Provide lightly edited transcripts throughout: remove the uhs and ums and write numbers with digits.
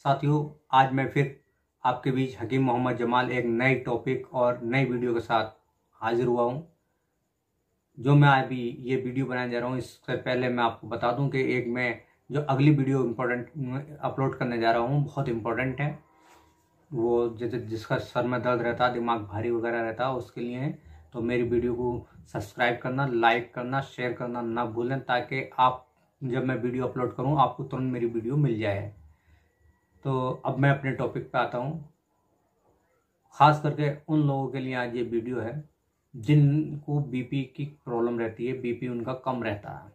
साथियों, आज मैं फिर आपके बीच हकीम मोहम्मद जमाल एक नए टॉपिक और नई वीडियो के साथ हाजिर हुआ हूँ। जो मैं अभी ये वीडियो बनाने जा रहा हूँ, इससे पहले मैं आपको बता दूं कि एक मैं जो अगली वीडियो इम्पोर्टेंट अपलोड करने जा रहा हूँ बहुत इम्पोर्टेंट है। वो जैसे जिसका सर में दर्द रहता है, दिमाग भारी वगैरह रहता है, उसके लिए है। तो मेरी वीडियो को सब्सक्राइब करना, लाइक करना, शेयर करना ना भूलें, ताकि आप जब मैं वीडियो अपलोड करूँ आपको तुरंत मेरी वीडियो मिल जाए। तो अब मैं अपने टॉपिक पे आता हूँ। ख़ास करके उन लोगों के लिए आज ये वीडियो है जिनको बीपी की प्रॉब्लम रहती है, बीपी उनका कम रहता है,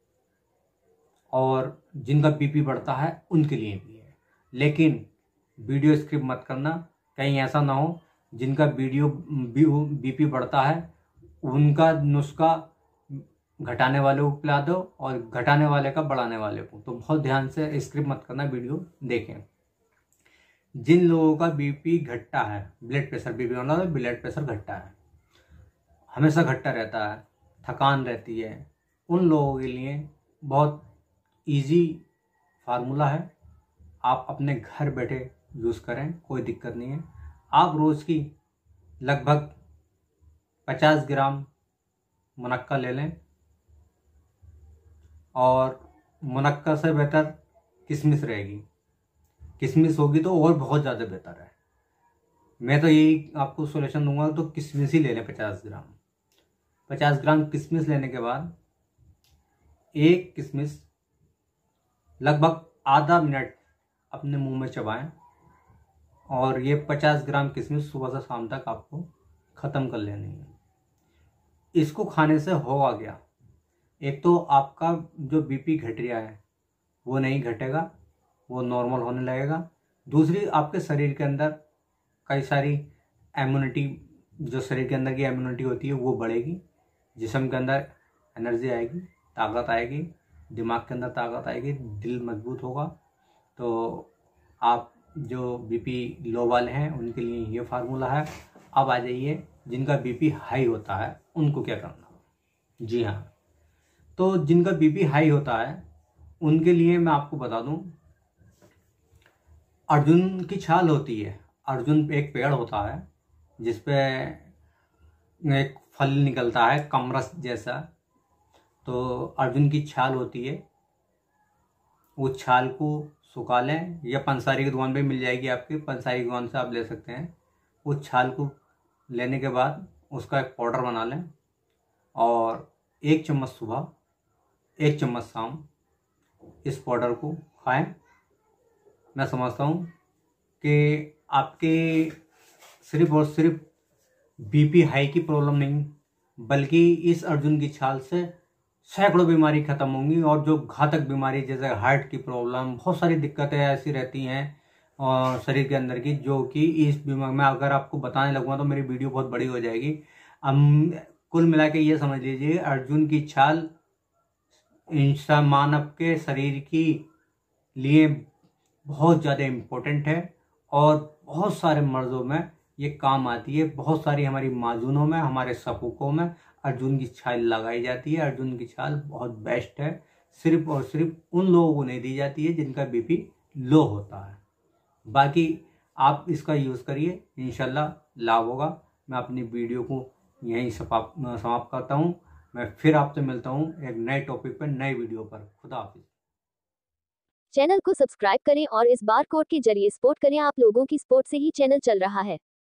और जिनका बीपी बढ़ता है उनके लिए भी है। लेकिन वीडियो स्किप मत करना, कहीं ऐसा ना हो जिनका बीपी बढ़ता है उनका नुस्खा घटाने वाले को पिला दो और घटाने वाले का बढ़ाने वाले को। तो बहुत ध्यान से स्किप मत करना, वीडियो देखें। जिन लोगों का बीपी घटता है, ब्लड प्रेशर, बीपी मतलब ब्लड प्रेशर घटता है, हमेशा घटता रहता है, थकान रहती है, उन लोगों के लिए बहुत इजी फार्मूला है। आप अपने घर बैठे यूज़ करें, कोई दिक्कत नहीं है। आप रोज़ की लगभग 50 ग्राम मुनक्का ले लें, और मुनक्का से बेहतर किशमिश रहेगी। किशमिश होगी तो और बहुत ज़्यादा बेहतर है। मैं तो यही आपको सोल्यूशन दूंगा, तो किशमिश ही ले लें 50 ग्राम। 50 ग्राम किशमिश लेने के बाद एक किशमिश लगभग आधा मिनट अपने मुंह में चबाएं, और ये 50 ग्राम किशमिश सुबह से शाम तक आपको ख़त्म कर लेनी है। इसको खाने से होगा क्या, एक तो आपका जो बीपी घट रहा है वो नहीं घटेगा, वो नॉर्मल होने लगेगा। दूसरी, आपके शरीर के अंदर कई सारी इम्यूनिटी, जो शरीर के अंदर की इम्यूनिटी होती है वो बढ़ेगी, जिस्म के अंदर एनर्जी आएगी, ताकत आएगी, दिमाग के अंदर ताकत आएगी, दिल मजबूत होगा। तो आप जो बीपी लो वाले हैं उनके लिए ये फार्मूला है। अब आ जाइए जिनका बीपी हाई होता है उनको क्या करना। जी हाँ, तो जिनका बीपी हाई होता है उनके लिए मैं आपको बता दूं, अर्जुन की छाल होती है। अर्जुन एक पेड़ होता है जिसपे एक फल निकलता है कमरस जैसा। तो अर्जुन की छाल होती है, वो छाल को सुखा लें, या पंसारी की दुकान पे मिल जाएगी, आपकी पंसारी की दुकान से आप ले सकते हैं। वो छाल को लेने के बाद उसका एक पाउडर बना लें, और 1 चम्मच सुबह 1 चम्मच शाम इस पाउडर को खाएं। मैं समझता हूँ कि आपके सिर्फ और सिर्फ बीपी हाई की प्रॉब्लम नहीं, बल्कि इस अर्जुन की छाल से सैकड़ों बीमारी खत्म होंगी। और जो घातक बीमारी जैसे हार्ट की प्रॉब्लम, बहुत सारी दिक्कतें ऐसी रहती हैं और शरीर के अंदर की, जो कि इस बीमारी में अगर आपको बताने लगूंगा तो मेरी वीडियो बहुत बड़ी हो जाएगी। कुल मिला के ये समझ लीजिए, अर्जुन की छाल इंसान मानव के शरीर की लिए बहुत ज़्यादा इम्पोर्टेंट है, और बहुत सारे मर्ज़ों में ये काम आती है। बहुत सारी हमारी माजूनों में, हमारे सपूकों में अर्जुन की छाल लगाई जाती है। अर्जुन की छाल बहुत बेस्ट है, सिर्फ और सिर्फ उन लोगों को नहीं दी जाती है जिनका बीपी लो होता है। बाकी आप इसका यूज़ करिए, इंशाल्लाह लाभ होगा। मैं अपनी वीडियो को यहीं समाप्त करता हूँ। मैं फिर आपसे मिलता हूँ एक नए टॉपिक पर, नए वीडियो पर। खुदा हाफिज। चैनल को सब्सक्राइब करें और इस बार कोड के जरिए सपोर्ट करें। आप लोगों की सपोर्ट से ही चैनल चल रहा है।